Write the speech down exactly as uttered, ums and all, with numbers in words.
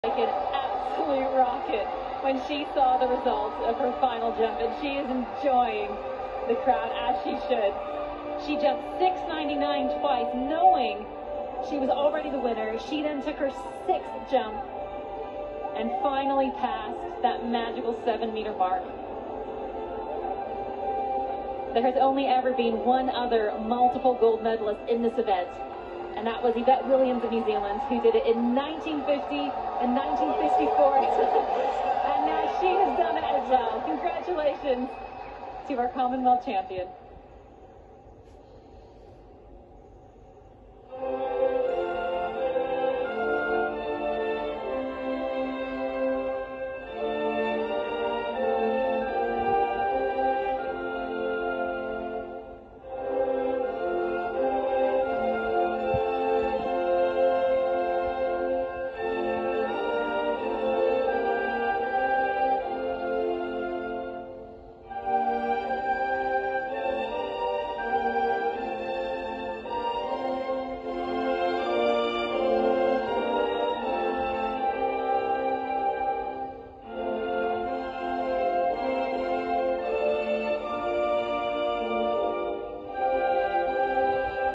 like an absolute rocket when she saw the results of her final jump, and she is enjoying the crowd as she should. She jumped six ninety-nine twice, knowing she was already the winner. She then took her sixth jump and finally passed that magical seven meter mark. There has only ever been one other multiple gold medalist in this event, and that was Yvette Williams of New Zealand, who did it in nineteen fifty and nineteen fifty-four. And now she has done it as well. Congratulations to our Commonwealth champion.